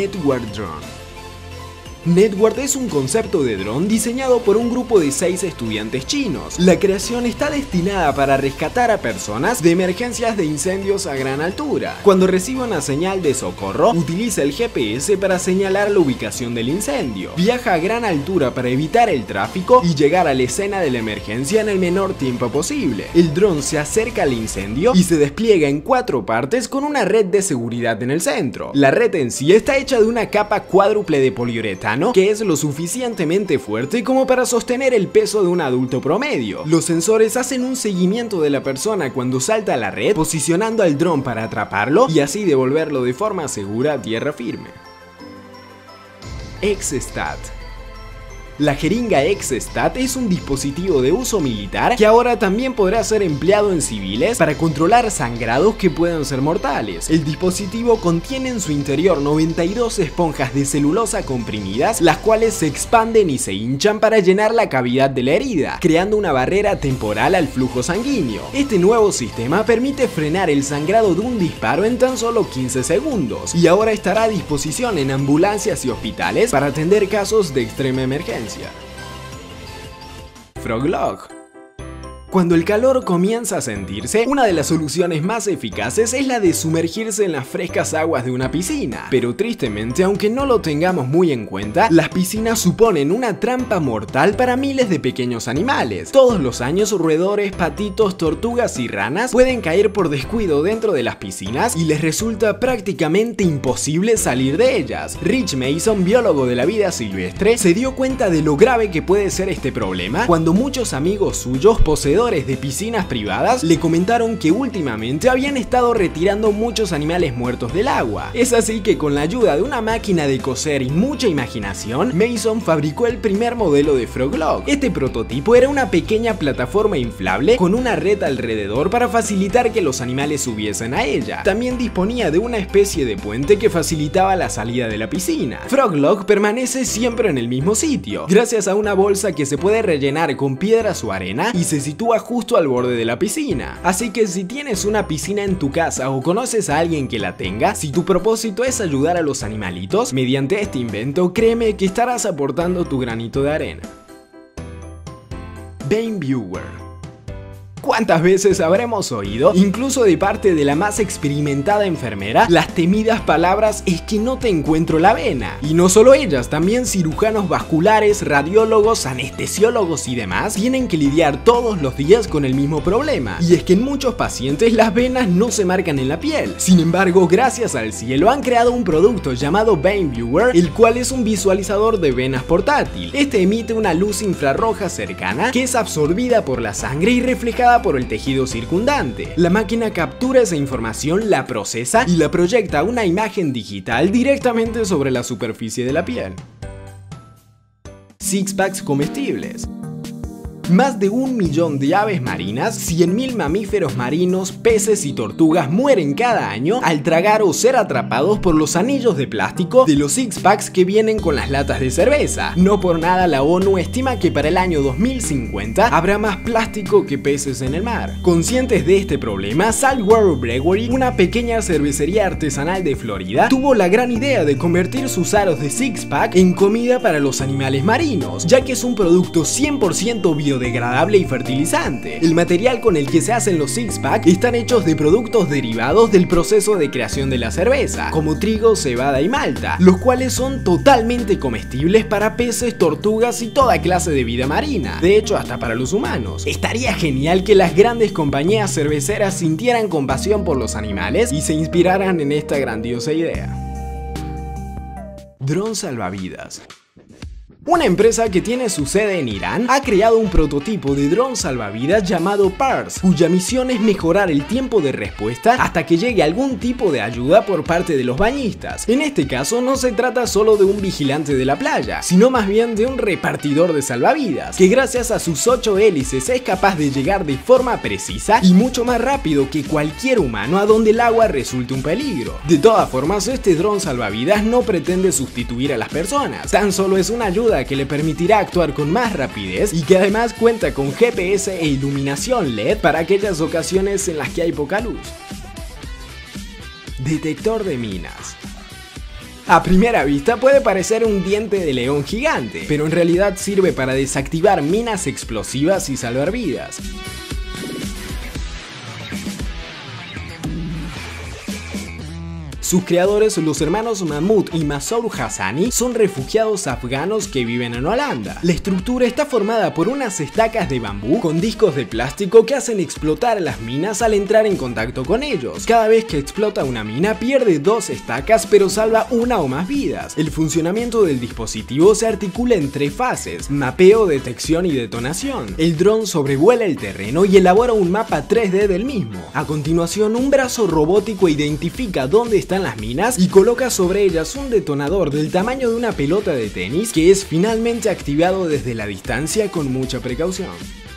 Network Drone. Network es un concepto de dron diseñado por un grupo de 6 estudiantes chinos. La creación está destinada para rescatar a personas de emergencias de incendios a gran altura. Cuando recibe una señal de socorro, utiliza el GPS para señalar la ubicación del incendio. Viaja a gran altura para evitar el tráfico y llegar a la escena de la emergencia en el menor tiempo posible. El dron se acerca al incendio y se despliega en 4 partes con una red de seguridad en el centro. La red en sí está hecha de una capa cuádruple de poliuretano que es lo suficientemente fuerte como para sostener el peso de un adulto promedio. Los sensores hacen un seguimiento de la persona cuando salta a la red, posicionando al dron para atraparlo y así devolverlo de forma segura a tierra firme. Exstat. La jeringa Exstat es un dispositivo de uso militar que ahora también podrá ser empleado en civiles para controlar sangrados que puedan ser mortales. El dispositivo contiene en su interior 92 esponjas de celulosa comprimidas, las cuales se expanden y se hinchan para llenar la cavidad de la herida, creando una barrera temporal al flujo sanguíneo. Este nuevo sistema permite frenar el sangrado de un disparo en tan solo 15 segundos y ahora estará a disposición en ambulancias y hospitales para atender casos de extrema emergencia. Froglog. Cuando el calor comienza a sentirse, una de las soluciones más eficaces es la de sumergirse en las frescas aguas de una piscina. Pero tristemente, aunque no lo tengamos muy en cuenta, las piscinas suponen una trampa mortal para miles de pequeños animales. Todos los años, roedores, patitos, tortugas y ranas pueden caer por descuido dentro de las piscinas y les resulta prácticamente imposible salir de ellas. Rich Mason, biólogo de la vida silvestre, se dio cuenta de lo grave que puede ser este problema cuando muchos amigos suyos poseedores de piscinas privadas le comentaron que últimamente habían estado retirando muchos animales muertos del agua. Es así que con la ayuda de una máquina de coser y mucha imaginación, Mason fabricó el primer modelo de Froglog. Este prototipo era una pequeña plataforma inflable con una red alrededor para facilitar que los animales subiesen a ella. También disponía de una especie de puente que facilitaba la salida de la piscina. Froglog permanece siempre en el mismo sitio, gracias a una bolsa que se puede rellenar con piedras o arena y se sitúa justo al borde de la piscina. Así que si tienes una piscina en tu casa o conoces a alguien que la tenga, si tu propósito es ayudar a los animalitos, mediante este invento, créeme que estarás aportando tu granito de arena. Bane Viewer. ¿Cuántas veces habremos oído, incluso de parte de la más experimentada enfermera, las temidas palabras "es que no te encuentro la vena"? Y no solo ellas, también cirujanos vasculares, radiólogos, anestesiólogos y demás tienen que lidiar todos los días con el mismo problema. Y es que en muchos pacientes las venas no se marcan en la piel. Sin embargo, gracias al cielo han creado un producto llamado Bane Viewer, el cual es un visualizador de venas portátil. Este emite una luz infrarroja cercana que es absorbida por la sangre y reflejada por el tejido circundante. La máquina captura esa información, la procesa y la proyecta a una imagen digital directamente sobre la superficie de la piel. Six packs comestibles. Más de 1 millón de aves marinas, 100.000 mamíferos marinos, peces y tortugas mueren cada año al tragar o ser atrapados por los anillos de plástico de los six packs que vienen con las latas de cerveza. No por nada la ONU estima que para el año 2050 habrá más plástico que peces en el mar. Conscientes de este problema, Saltwater Brewery, una pequeña cervecería artesanal de Florida, tuvo la gran idea de convertir sus aros de six pack en comida para los animales marinos, ya que es un producto 100% biodegradable y fertilizante. El material con el que se hacen los six pack están hechos de productos derivados del proceso de creación de la cerveza, como trigo, cebada y malta, los cuales son totalmente comestibles para peces, tortugas y toda clase de vida marina, de hecho hasta para los humanos. Estaría genial que las grandes compañías cerveceras sintieran compasión por los animales y se inspiraran en esta grandiosa idea. Dron salvavidas. Una empresa que tiene su sede en Irán ha creado un prototipo de dron salvavidas llamado PARS, cuya misión es mejorar el tiempo de respuesta hasta que llegue algún tipo de ayuda por parte de los bañistas. En este caso no se trata solo de un vigilante de la playa, sino más bien de un repartidor de salvavidas, que gracias a sus 8 hélices es capaz de llegar de forma precisa y mucho más rápido que cualquier humano a donde el agua resulte un peligro. De todas formas, este dron salvavidas no pretende sustituir a las personas, tan solo es una ayuda que le permitirá actuar con más rapidez y que además cuenta con GPS e iluminación LED para aquellas ocasiones en las que hay poca luz. Detector de minas. A primera vista puede parecer un diente de león gigante, pero en realidad sirve para desactivar minas explosivas y salvar vidas. Sus creadores, los hermanos Mahmoud y Masoud Hassani, son refugiados afganos que viven en Holanda. La estructura está formada por unas estacas de bambú con discos de plástico que hacen explotar las minas al entrar en contacto con ellos. Cada vez que explota una mina pierde 2 estacas pero salva una o más vidas. El funcionamiento del dispositivo se articula en 3 fases: mapeo, detección y detonación. El dron sobrevuela el terreno y elabora un mapa 3D del mismo. A continuación, un brazo robótico identifica dónde están las minas y coloca sobre ellas un detonador del tamaño de una pelota de tenis que es finalmente activado desde la distancia con mucha precaución.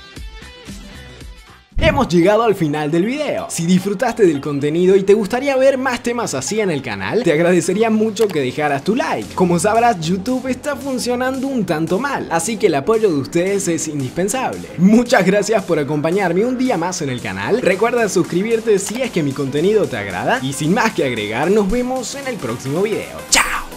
Hemos llegado al final del video. Si disfrutaste del contenido y te gustaría ver más temas así en el canal, te agradecería mucho que dejaras tu like. Como sabrás, YouTube está funcionando un tanto mal, así que el apoyo de ustedes es indispensable. Muchas gracias por acompañarme un día más en el canal. Recuerda suscribirte si es que mi contenido te agrada y sin más que agregar, nos vemos en el próximo video. ¡Chao!